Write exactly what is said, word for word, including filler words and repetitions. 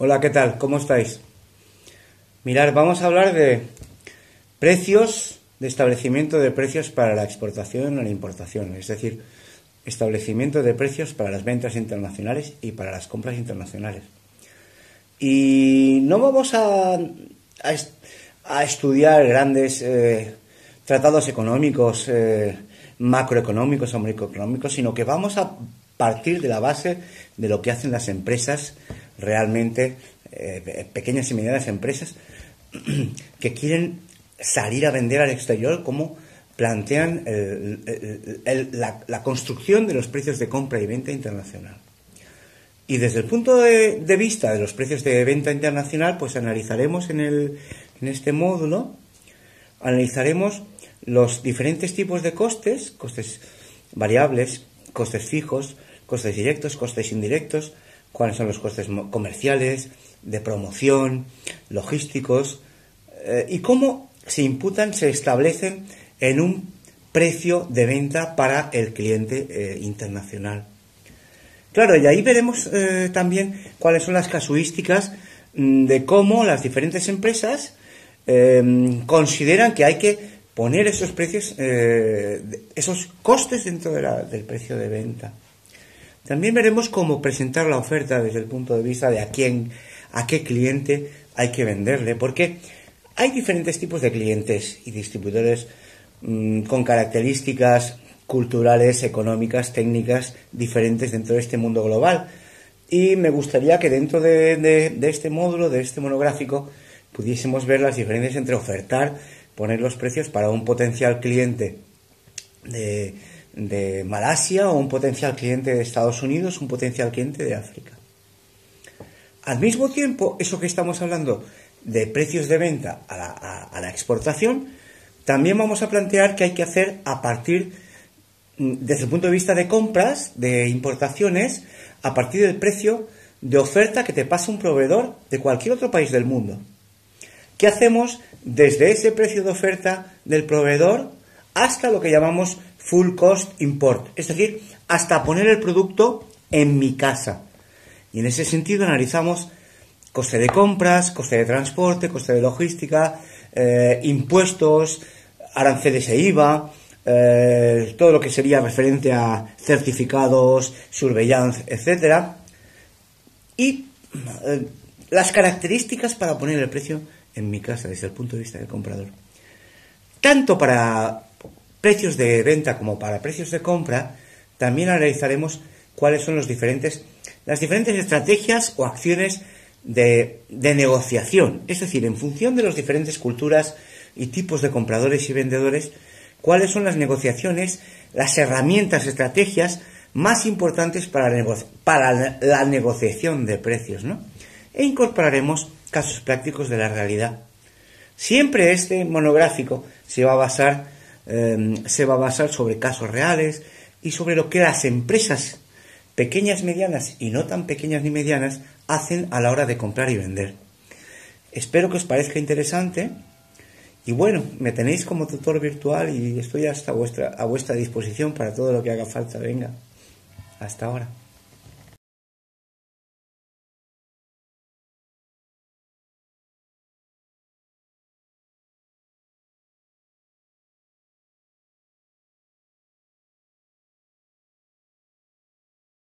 Hola, ¿qué tal? ¿Cómo estáis? Mirad, vamos a hablar de precios, de establecimiento de precios para la exportación o la importación, es decir, establecimiento de precios para las ventas internacionales y para las compras internacionales. Y no vamos a, a, a estudiar grandes eh, tratados económicos, eh, macroeconómicos o microeconómicos, sino que vamos a partir de la base de lo que hacen las empresas realmente, eh, pequeñas y medianas empresas que quieren salir a vender al exterior, cómo plantean el, el, el, la, la construcción de los precios de compra y venta internacional. Y desde el punto de, de vista de los precios de venta internacional, pues analizaremos en, el, en este módulo, analizaremos los diferentes tipos de costes, costes variables, costes fijos, costes directos, costes indirectos, cuáles son los costes comerciales, de promoción, logísticos, eh, y cómo se imputan, se establecen en un precio de venta para el cliente eh, internacional. Claro, y ahí veremos eh, también cuáles son las casuísticas mmm, de cómo las diferentes empresas eh, consideran que hay que poner esos precios, eh, esos costes dentro de la, del precio de venta. También veremos cómo presentar la oferta desde el punto de vista de a quién, a qué cliente hay que venderle, porque hay diferentes tipos de clientes y distribuidores mmm, con características culturales, económicas, técnicas diferentes dentro de este mundo global. Y me gustaría que dentro de, de, de este módulo, de este monográfico, pudiésemos ver las diferencias entre ofertar, poner los precios para un potencial cliente de, de Malasia o un potencial cliente de Estados Unidos, un potencial cliente de África. Al mismo tiempo, eso que estamos hablando de precios de venta a la, a, a la exportación, también vamos a plantear que hay que hacer a partir, desde el punto de vista de compras, de importaciones, a partir del precio de oferta que te pasa un proveedor de cualquier otro país del mundo. ¿Qué hacemos desde ese precio de oferta del proveedor hasta lo que llamamos full cost import? Es decir, hasta poner el producto en mi casa. Y en ese sentido analizamos coste de compras, coste de transporte, coste de logística, eh, impuestos, aranceles e I V A, eh, todo lo que sería referente a certificados, surveillance, etcétera. Y eh, las características para poner el precio en mi casa desde el punto de vista del comprador. Tanto para precios de venta como para precios de compra, también analizaremos cuáles son los diferentes, las diferentes estrategias o acciones de, de negociación. Es decir, en función de las diferentes culturas y tipos de compradores y vendedores, cuáles son las negociaciones, las herramientas, estrategias más importantes para, nego- para la negociación de precios, ¿no? E incorporaremos casos prácticos de la realidad. Siempre este monográfico se va a basar, eh, se va a basar sobre casos reales y sobre lo que las empresas pequeñas, medianas y no tan pequeñas ni medianas hacen a la hora de comprar y vender. Espero que os parezca interesante y bueno, me tenéis como tutor virtual y estoy hasta vuestra, a vuestra disposición para todo lo que haga falta. Venga, hasta ahora.